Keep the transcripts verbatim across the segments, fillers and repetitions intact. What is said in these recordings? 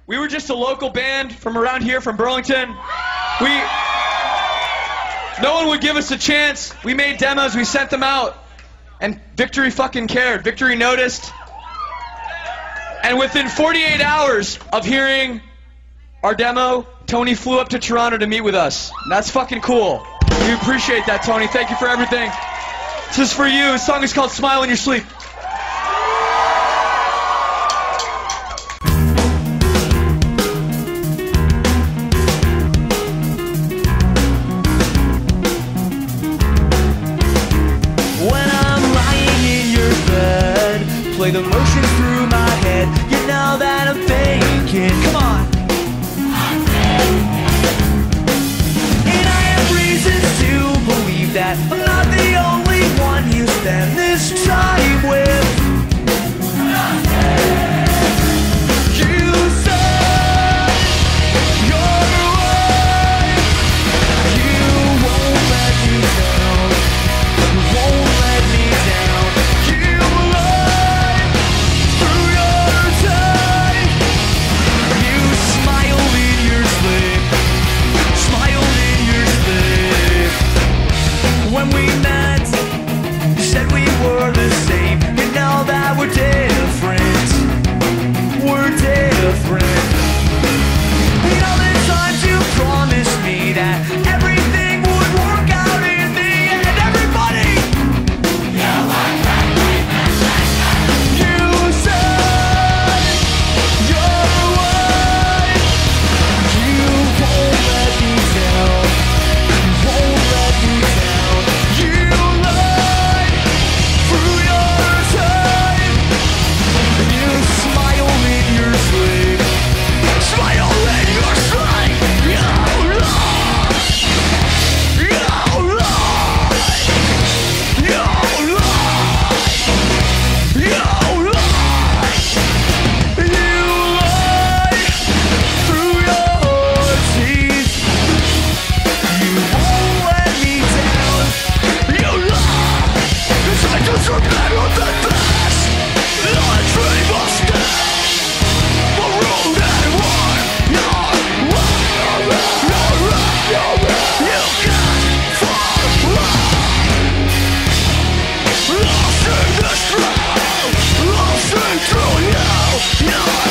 We were just a local band from around here, from Burlington. We, no one would give us a chance. We made demos, we sent them out, and Victory fucking cared. Victory noticed. And within forty-eight hours of hearing our demo, Tony flew up to Toronto to meet with us. And that's fucking cool. We appreciate that, Tony. Thank you for everything. This is for you. The song is called Smile in Your Sleep. Play the motions through my head. You know that I'm thinking. Come on. And I have reasons to believe that I'm not the only one you spend this time with. You said you're right. You won't let me down. You won't let me down. You lied through your time. You smiled in your sleep. Smiled in your sleep. When we met, you said we were the same. You know that we're different. We're different. You know the times you promised me that everything would work out in the end. Everybody! You said you're right. You won't let me down. You won't let me down. You lied through your time. You smile in your sleep. Smile in your sleep. You lied. You lied. You lied. You lied. You lied through your teeth. You won't let me down. You lied. It's like it's a better than this. I dream of stay. The road and one. You're right. You're right. You're right. You got far away. Lost in the struggle. Lost in through you. You're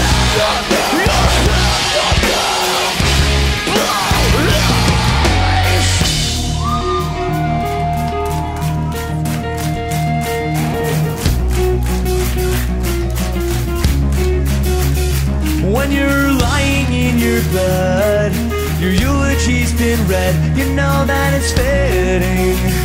when you're lying in your bed, your eulogy's been read. You know that it's fitting.